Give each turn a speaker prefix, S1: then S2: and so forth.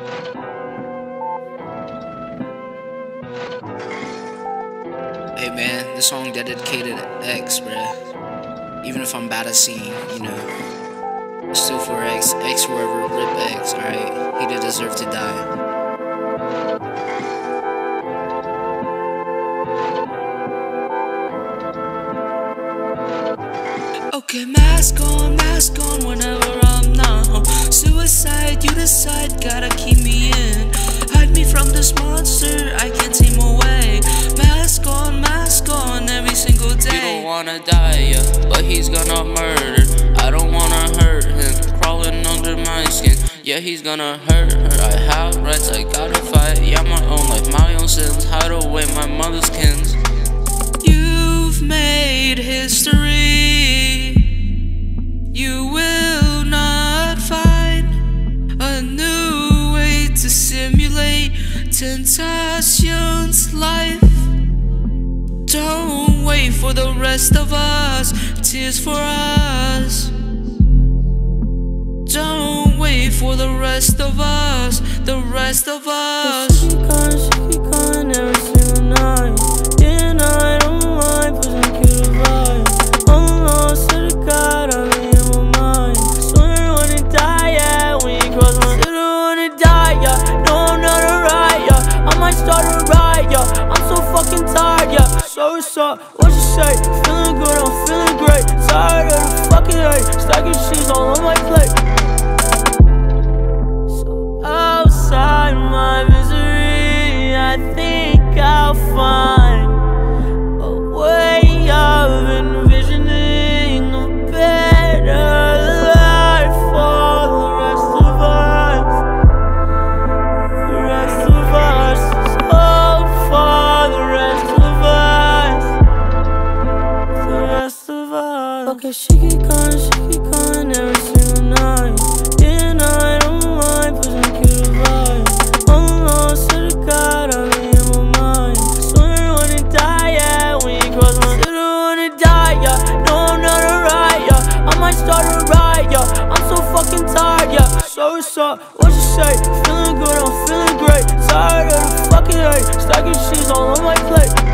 S1: Hey man, this song dedicated to X, bruh. Even if I'm bad at singing, you know. Still for X, X forever, R.I.P. X, alright? He did deserve to die. Okay, mask on whenever I'm not home. Suicide, you decide, gotta keep me in. Hide me from this monster, I can't tame away. Mask on every single day.
S2: You don't wanna die, yeah, but he's gonna murder. I don't wanna hurt him, crawling under my skin. Yeah, he's gonna hurt her. I have rights, I gotta fight. Yeah, my own life, my own sins. Hide away my mother's kins.
S1: You've made history. You will not find a new way to simulate Tentacion's life. Don't wait for the rest of us, tears for us. Don't wait for the rest of us, the rest of us.
S3: She keep calling every single night. Day and night on my mind, pushing cute vibe. I'm lost to the God, I'm in my mind. Swear wanna die, yeah, when you cross my still wanna die, yeah. No, I'm not alright, yeah. I might start a riot, yeah. I'm so fucking tired, yeah. So what's up, what you say? Feeling good, I'm feeling great. Tired of the fucking hate, stacking cheese all on my plate. So outside my misery, I think I'll find a way of envisioning a better life for the rest of us. The rest of us, so for the rest of us. The rest of us. Okay, she keep calling every single night. Day and night on my mind, pushing cute vibe. I'm lost to the God, I'm in my mind. Swear wanna die, yeah, when you cross my still wanna die, yeah. No, I'm not alright, yeah. I might start a riot, yeah. I'm so fucking tired, yeah. So what's up, what you say? Feeling good, I'm feeling great. Tired of the fucking hate, stacking cheese all on my plate.